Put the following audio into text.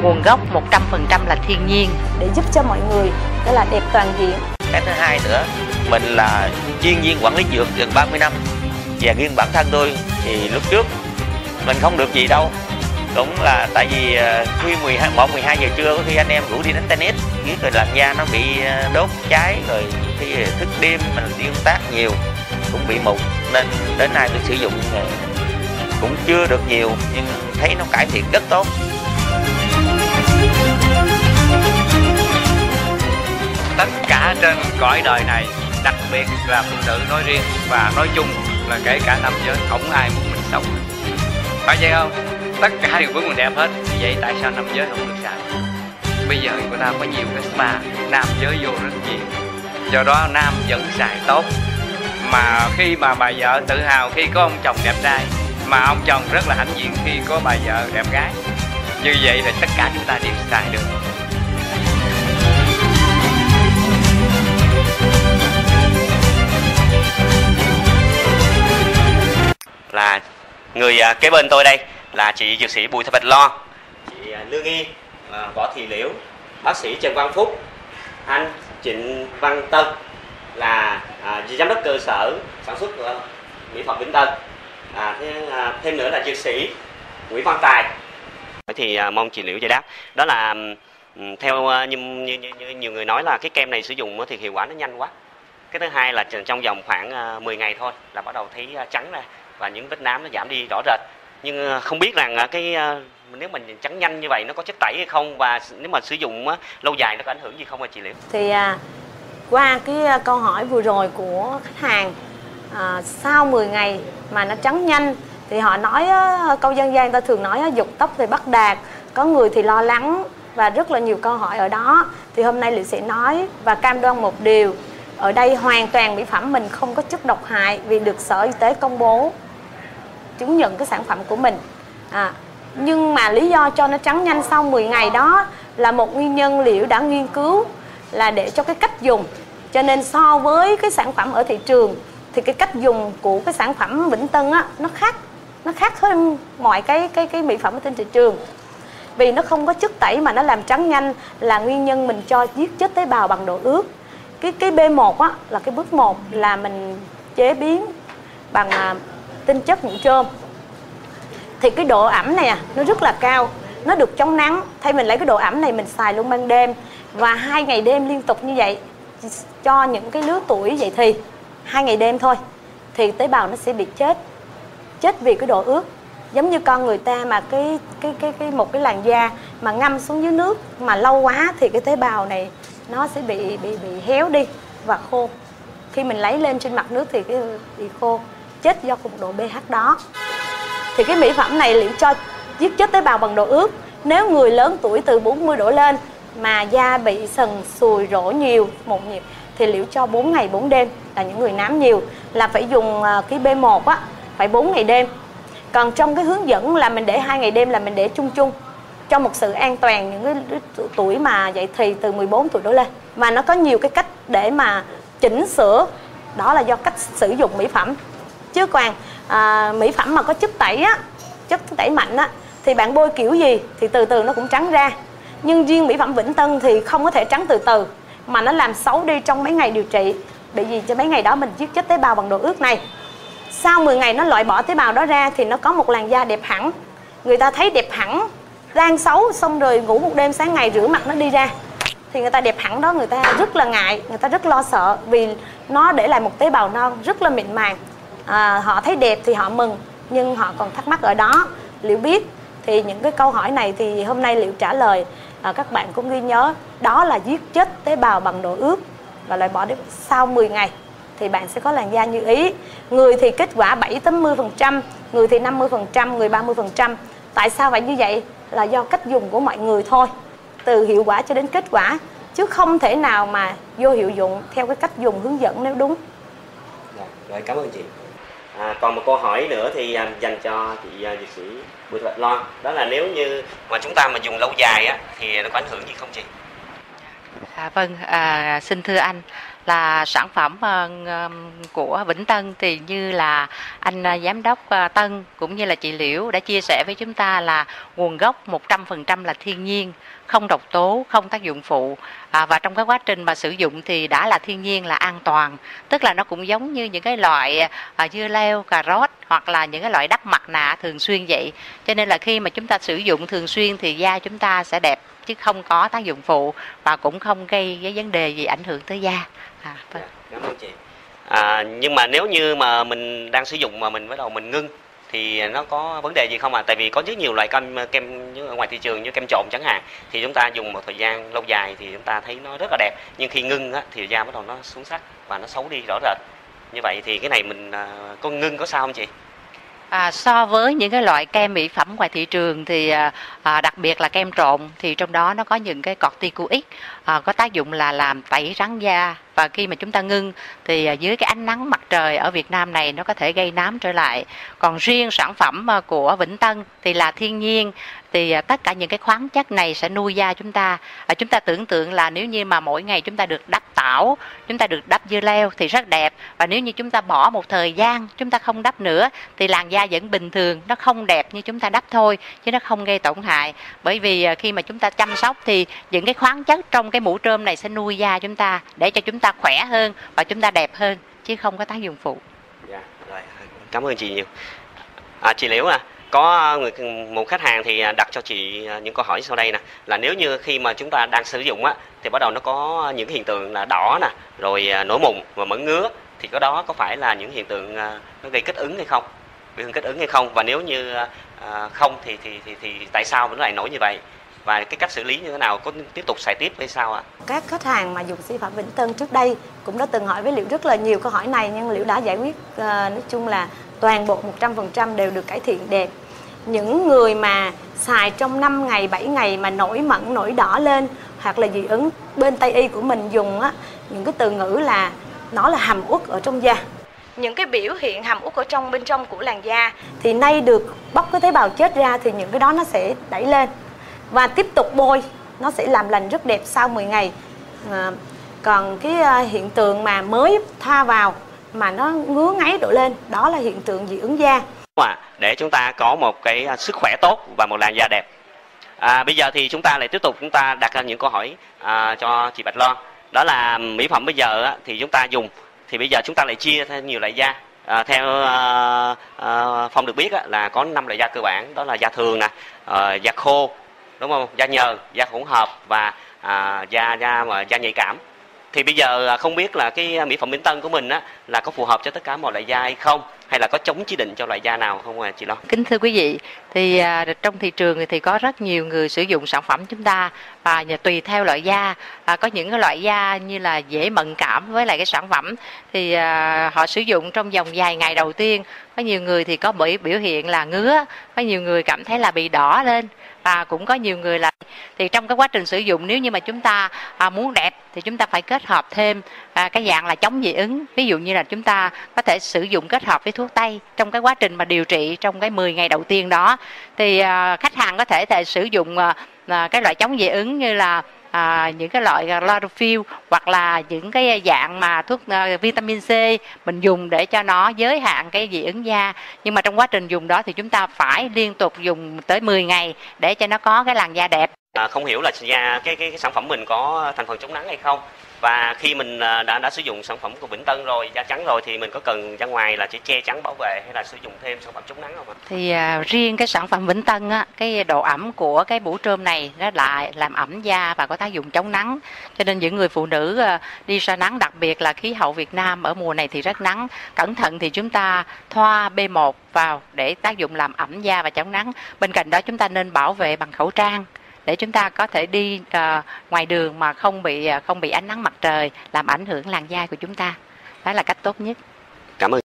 nguồn gốc 100% là thiên nhiên để giúp cho mọi người đó là đẹp toàn diện. Cái thứ hai nữa, mình là chuyên viên quản lý dược gần 30 năm và riêng bản thân tôi thì lúc trước mình không được gì đâu, cũng là tại vì khuya 11-12 giờ trưa có khi anh em rủ đi đánh tennis, biết rồi làn da nó bị đốt cháy, rồi khi thức đêm mình đi công tác nhiều cũng bị mụn, nên đến nay tôi sử dụng cũng chưa được nhiều nhưng thấy nó cải thiện rất tốt. Tất cả trên cõi đời này, đặc biệt là phụ nữ nói riêng và nói chung là kể cả nam giới, không ai muốn mình xấu, phải vậy không? Tất cả đều muốn mình đẹp hết, vậy tại sao nam giới không được xài? Bây giờ người ta có nhiều cái spa, nam giới vô rất nhiều, do đó nam vẫn xài tốt. Mà khi mà bà vợ tự hào khi có ông chồng đẹp trai, mà ông chồng rất là hãnh diện khi có bà vợ đẹp gái, như vậy là tất cả chúng ta đều xài được. Là người kế bên tôi đây là chị dược sĩ Bùi Thị Bạch Lo, chị Lương Y, Võ Thị Liễu, bác sĩ Trần Văn Phúc, anh Trịnh Văn Tân là giám đốc cơ sở sản xuất mỹ phẩm Vĩnh Tân, thêm nữa là dược sĩ Nguyễn Văn Tài. Thì mong chị Liễu giải đáp, đó là theo như nhiều người nói là cái kem này sử dụng thì hiệu quả nó nhanh quá. Cái thứ hai là trong vòng khoảng 10 ngày thôi là bắt đầu thấy trắng ra và những vết nám nó giảm đi rõ rệt. Nhưng không biết rằng nếu mình trắng nhanh như vậy nó có chất tẩy hay không, và nếu mà sử dụng lâu dài nó có ảnh hưởng gì không chị Liễu? Thì qua cái câu hỏi vừa rồi của khách hàng, sau 10 ngày mà nó trắng nhanh thì họ nói câu dân gian ta thường nói dục tóc thì bắt đạt, có người thì lo lắng và rất là nhiều câu hỏi ở đó. Thì hôm nay Liễu sẽ nói và cam đoan một điều, ở đây hoàn toàn mỹ phẩm mình không có chất độc hại vì được Sở Y tế công bố chứng nhận cái sản phẩm của mình. Nhưng mà lý do cho nó trắng nhanh sau 10 ngày đó là một nguyên nhân Liễu đã nghiên cứu là để cho cái cách dùng. Cho nên so với cái sản phẩm ở thị trường thì cái cách dùng của cái sản phẩm Vĩnh Tân á, nó khác hơn mọi cái mỹ phẩm ở trên thị trường. Vì nó không có chất tẩy mà nó làm trắng nhanh là nguyên nhân mình cho giết chết tế bào bằng độ ướt. Cái B1 á, là cái bước 1 là mình chế biến bằng tinh chất nhũ trôm. Thì cái độ ẩm này nó rất là cao, nó được chống nắng. Thay mình lấy cái độ ẩm này mình xài luôn ban đêm, và 2 ngày đêm liên tục như vậy cho những cái lứa tuổi vậy thì 2 ngày đêm thôi thì tế bào nó sẽ bị chết vì cái độ ướt. Giống như con người ta mà một cái làn da mà ngâm xuống dưới nước mà lâu quá thì cái tế bào này nó sẽ bị héo đi và khô. Khi mình lấy lên trên mặt nước thì cái bị khô, chết do cùng độ pH đó. Thì cái mỹ phẩm này Liễu cho giết chết tế bào bằng độ ướt. Nếu người lớn tuổi từ 40 độ lên mà da bị sần sùi rỗ nhiều, mụn nhiều thì Liễu cho 4 ngày 4 đêm, là những người nám nhiều là phải dùng cái B1 á, phải 4 ngày đêm. Còn trong cái hướng dẫn là mình để 2 ngày đêm là mình để chung chung cho một sự an toàn những cái tuổi mà dậy thì từ 14 tuổi đổ lên. Và nó có nhiều cái cách để mà chỉnh sửa, đó là do cách sử dụng mỹ phẩm. Chứ còn mỹ phẩm mà có chất tẩy á, chất tẩy mạnh á, thì bạn bôi kiểu gì thì từ từ nó cũng trắng ra. Nhưng riêng mỹ phẩm Vĩnh Tân thì không có thể trắng từ từ, mà nó làm xấu đi trong mấy ngày điều trị. Bởi vì cho mấy ngày đó mình giết chết tế bào bằng độ ướt này. Sau 10 ngày nó loại bỏ tế bào đó ra thì nó có một làn da đẹp hẳn. Người ta thấy đẹp hẳn, đang xấu xong rồi ngủ một đêm sáng ngày rửa mặt nó đi ra thì người ta đẹp hẳn đó, người ta rất là ngại, người ta rất lo sợ vì nó để lại một tế bào non rất là mịn màng. Họ thấy đẹp thì họ mừng, nhưng họ còn thắc mắc ở đó. Liễu biết thì những cái câu hỏi này thì hôm nay Liễu trả lời, các bạn cũng ghi nhớ, đó là giết chết tế bào bằng độ ướt và loại bỏ sau 10 ngày thì bạn sẽ có làn da như ý. Người thì kết quả 70-80%, người thì 50%, người 30%. Tại sao vậy như vậy? Là do cách dùng của mọi người thôi, từ hiệu quả cho đến kết quả, chứ không thể nào mà vô hiệu dụng theo cái cách dùng hướng dẫn nếu đúng. Rồi, cảm ơn chị. Còn một câu hỏi nữa thì dành cho chị dược sĩ Bùi Thị Bạch Loan, đó là nếu như mà chúng ta mà dùng lâu dài á thì nó có ảnh hưởng gì không chị? Vâng, xin thưa anh là sản phẩm của Vĩnh Tân thì như là anh giám đốc Tân cũng như là chị Liễu đã chia sẻ với chúng ta là nguồn gốc 100% là thiên nhiên, không độc tố, không tác dụng phụ, và trong cái quá trình mà sử dụng thì đã là thiên nhiên, là an toàn, tức là nó cũng giống như những cái loại dưa leo, cà rốt hoặc là những cái loại đắp mặt nạ thường xuyên vậy. Cho nên là khi mà chúng ta sử dụng thường xuyên thì da chúng ta sẽ đẹp chứ không có tác dụng phụ và cũng không gây cái vấn đề gì ảnh hưởng tới da. Vâng. Cảm ơn chị. Nhưng mà nếu như mà mình đang sử dụng mà mình bắt đầu mình ngưng thì nó có vấn đề gì không Tại vì có rất nhiều loại kem như ở ngoài thị trường như kem trộn chẳng hạn, thì chúng ta dùng một thời gian lâu dài thì chúng ta thấy nó rất là đẹp, nhưng khi ngưng thì da bắt đầu nó xuống sắc và nó xấu đi rõ rệt. Như vậy thì cái này mình có ngưng có sao không chị? So với những cái loại kem mỹ phẩm ngoài thị trường thì đặc biệt là kem trộn thì trong đó nó có những cái corticoid có tác dụng là làm tẩy rắn da, và khi mà chúng ta ngưng thì dưới cái ánh nắng mặt trời ở Việt Nam này nó có thể gây nám trở lại. Còn riêng sản phẩm của Vĩnh Tân thì là thiên nhiên, thì tất cả những cái khoáng chất này sẽ nuôi da chúng ta. Chúng ta tưởng tượng là nếu như mà mỗi ngày chúng ta được đắp tảo, chúng ta được đắp dưa leo thì rất đẹp, và nếu như chúng ta bỏ một thời gian chúng ta không đắp nữa thì làn da vẫn bình thường, nó không đẹp như chúng ta đắp thôi chứ nó không gây tổn hại. Bởi vì khi mà chúng ta chăm sóc thì những cái khoáng chất trong cái mũ trơm này sẽ nuôi da chúng ta để cho chúng ta khỏe hơn và chúng ta đẹp hơn chứ không có tác dụng phụ. Dạ, rồi, cảm ơn chị nhiều. Chị Liễu có một khách hàng thì đặt cho chị những câu hỏi sau đây nè, là nếu như khi mà chúng ta đang sử dụng thì bắt đầu nó có những hiện tượng là đỏ nè, rồi nổi mụn và mẩn ngứa, thì cái đó có phải là những hiện tượng nó gây kích ứng hay không, bị kích ứng hay không, và nếu như không thì tại sao nó lại nổi như vậy, và cái cách xử lý như thế nào, có tiếp tục xài tiếp hay sao ạ? Các khách hàng mà dùng sản phẩm Vĩnh Tân trước đây cũng đã từng hỏi với Liễu rất là nhiều câu hỏi này, nhưng Liễu đã giải quyết nói chung là toàn bộ 100% đều được cải thiện đẹp. Những người mà xài trong 5 ngày, 7 ngày mà nổi mẩn, nổi đỏ lên hoặc là dị ứng, bên Tây y của mình dùng những cái từ ngữ là nó là hầm uất ở trong da. Những cái biểu hiện hầm uất ở bên trong của làn da thì nay được bóc cái tế bào chết ra thì những cái đó nó sẽ đẩy lên và tiếp tục bôi, nó sẽ làm lành rất đẹp sau 10 ngày. Còn cái hiện tượng mà mới thoa vào mà nó ngứa ngáy đổ lên, đó là hiện tượng dị ứng da. Để chúng ta có một cái sức khỏe tốt và một làn da đẹp. Bây giờ thì chúng ta lại tiếp tục chúng ta đặt ra những câu hỏi cho chị Bạch Loan. Đó là mỹ phẩm bây giờ thì chúng ta dùng thì bây giờ chúng ta lại chia theo nhiều loại da. Theo Phong được biết là có 5 loại da cơ bản, đó là da thường nè, da khô, đúng không, da nhờn, da hỗn hợp và da nhạy cảm. Thì bây giờ không biết là cái mỹ phẩm Vĩnh Tân của mình là có phù hợp cho tất cả mọi loại da hay không, hay là có chống chỉ định cho loại da nào không chị Loan? Kính thưa quý vị, thì trong thị trường thì có rất nhiều người sử dụng sản phẩm chúng ta, và tùy theo loại da, có những cái loại da như là dễ mẫn cảm với lại cái sản phẩm thì họ sử dụng trong vòng vài ngày đầu tiên, có nhiều người thì có biểu hiện là ngứa, có nhiều người cảm thấy là bị đỏ lên, và cũng có nhiều người là thì trong cái quá trình sử dụng, nếu như mà chúng ta muốn đẹp thì chúng ta phải kết hợp thêm cái dạng là chống dị ứng. Ví dụ như là chúng ta có thể sử dụng kết hợp với thuốc tây trong cái quá trình mà điều trị trong cái 10 ngày đầu tiên đó, thì khách hàng có thể sử dụng cái loại chống dị ứng như là những cái loại chlorophyll hoặc là những cái dạng mà thuốc vitamin C mình dùng để cho nó giới hạn cái dị ứng da. Nhưng mà trong quá trình dùng đó thì chúng ta phải liên tục dùng tới 10 ngày để cho nó có cái làn da đẹp. Không hiểu là cái sản phẩm mình có thành phần chống nắng hay không, và khi mình đã sử dụng sản phẩm của Vĩnh Tân rồi, da trắng rồi, thì mình có cần ra ngoài là chỉ che chắn bảo vệ hay là sử dụng thêm sản phẩm chống nắng không ạ? Thì riêng cái sản phẩm Vĩnh Tân cái độ ẩm của cái mũ trơm này nó lại làm ẩm da và có tác dụng chống nắng, cho nên những người phụ nữ đi ra nắng, đặc biệt là khí hậu Việt Nam ở mùa này thì rất nắng, cẩn thận thì chúng ta thoa B1 vào để tác dụng làm ẩm da và chống nắng. Bên cạnh đó chúng ta nên bảo vệ bằng khẩu trang để chúng ta có thể đi ngoài đường mà không bị ánh nắng mặt trời làm ảnh hưởng làn da của chúng ta. Đó là cách tốt nhất. Cảm ơn.